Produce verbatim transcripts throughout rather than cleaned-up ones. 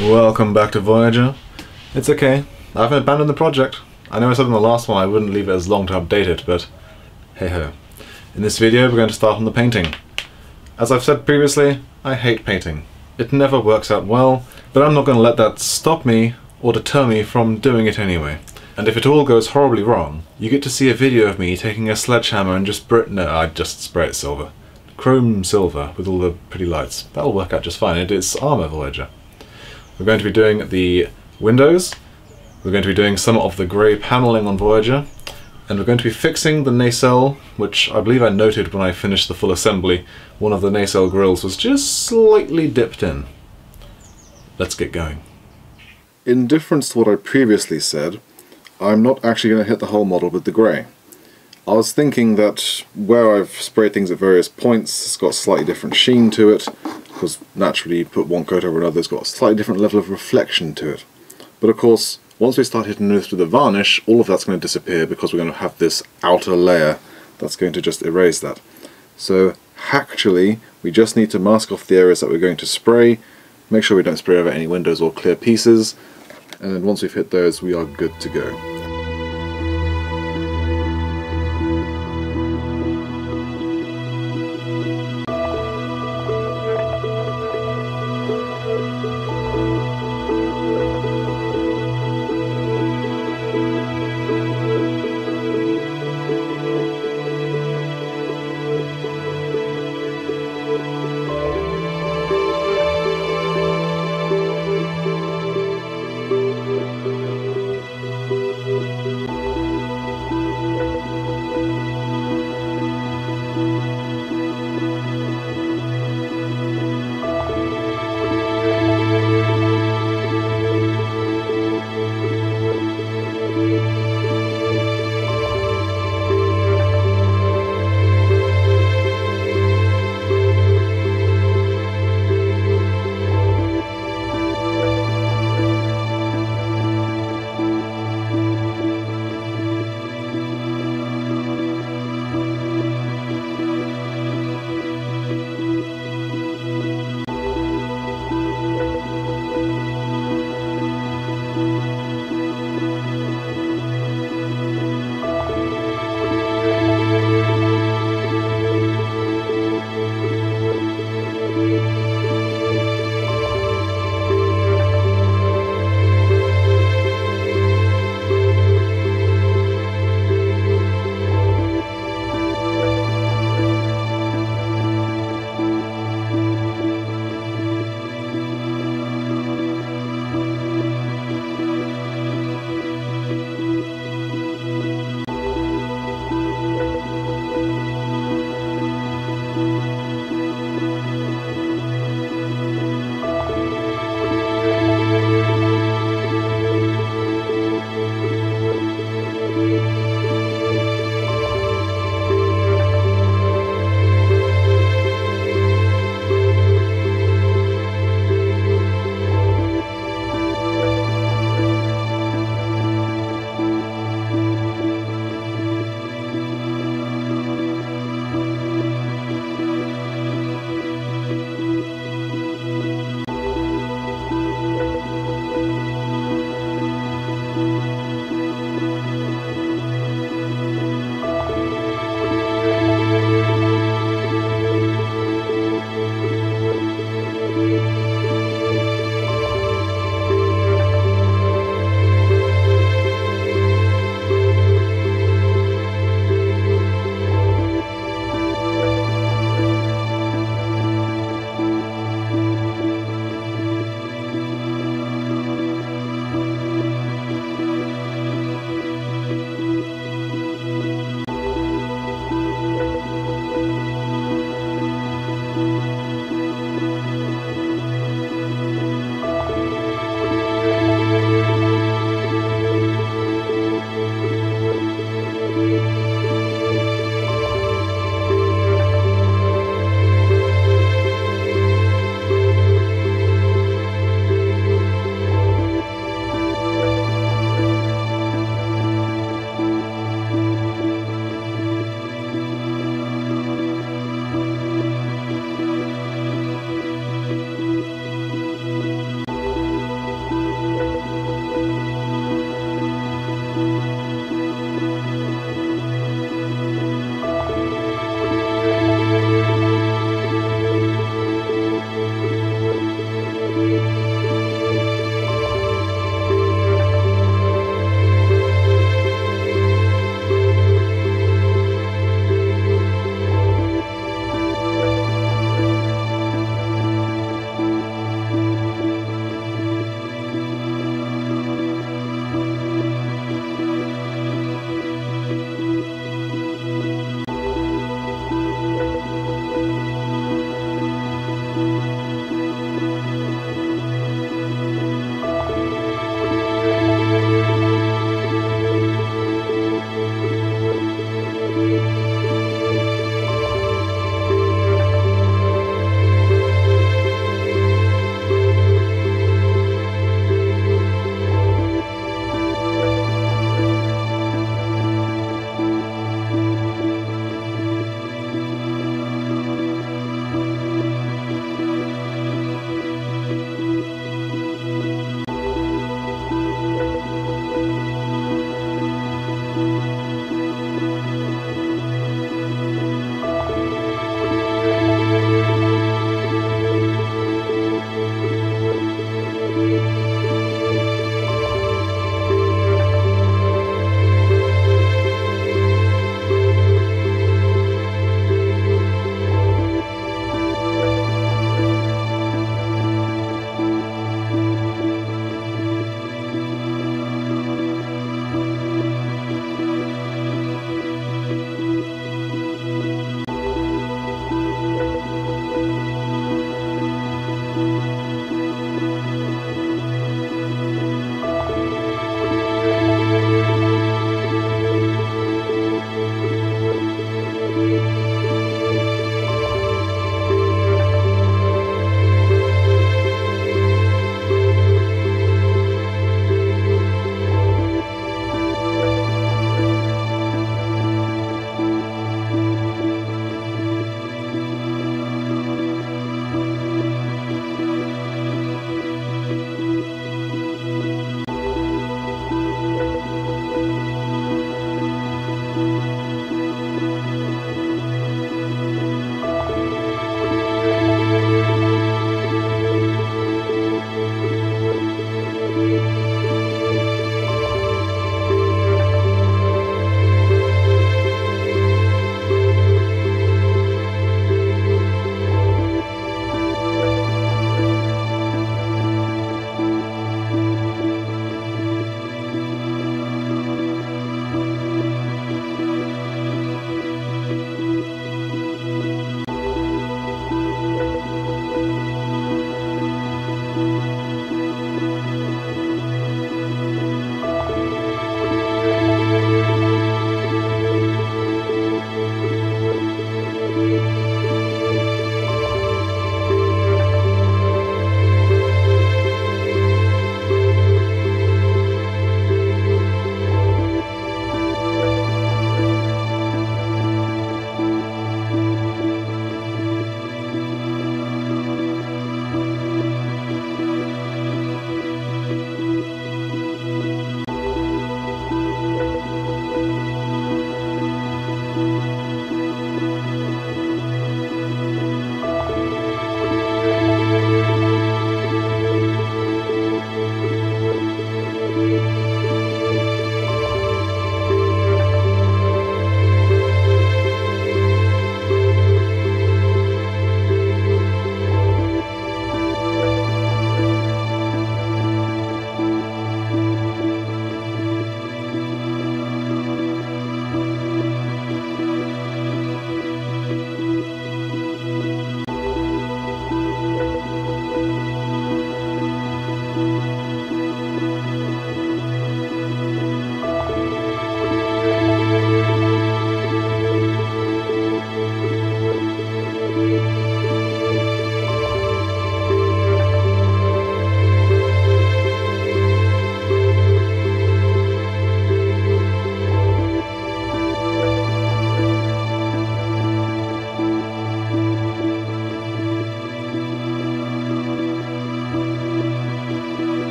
Welcome back to Voyager. It's okay, I haven't abandoned the project. I know I said in the last one I wouldn't leave it as long to update it, but hey ho. In this video we're going to start on the painting. As I've said previously, I hate painting. It never works out well, but I'm not going to let that stop me or deter me from doing it anyway. And if it all goes horribly wrong, you get to see a video of me taking a sledgehammer and just br- no, I just spray it silver. Chrome silver with all the pretty lights. That'll work out just fine. It is armor Voyager. We're going to be doing the windows, we're going to be doing some of the grey paneling on Voyager, and we're going to be fixing the nacelle, which I believe I noted when I finished the full assembly. One of the nacelle grills was just slightly dipped in. Let's get going. In difference to what I previously said, I'm not actually going to hit the whole model with the grey. I was thinking that where I've sprayed things at various points, it's got a slightly different sheen to it, because naturally you put one coat over another, it's got a slightly different level of reflection to it. But of course, once we start hitting this with the varnish, all of that's going to disappear because we're going to have this outer layer that's going to just erase that. So actually, we just need to mask off the areas that we're going to spray, make sure we don't spray over any windows or clear pieces, and then once we've hit those, we are good to go.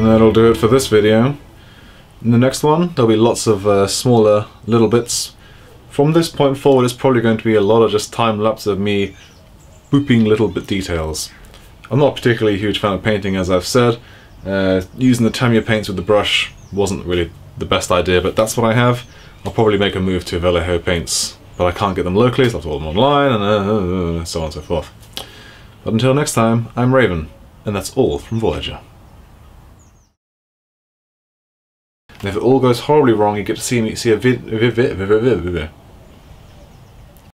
And that'll do it for this video. In the next one, there'll be lots of uh, smaller little bits. From this point forward, it's probably going to be a lot of just time-lapse of me booping little bit details. I'm not particularly a huge fan of painting, as I've said. Uh, using the Tamiya paints with the brush wasn't really the best idea, but that's what I have. I'll probably make a move to Vallejo paints, but I can't get them locally, so I'll have to order them online, and uh, uh, so on and so forth. But until next time, I'm Raven, and that's all from Voyager. And if it all goes horribly wrong, you get to see me see a vid, vid, vid, vid, vid, vid, vid.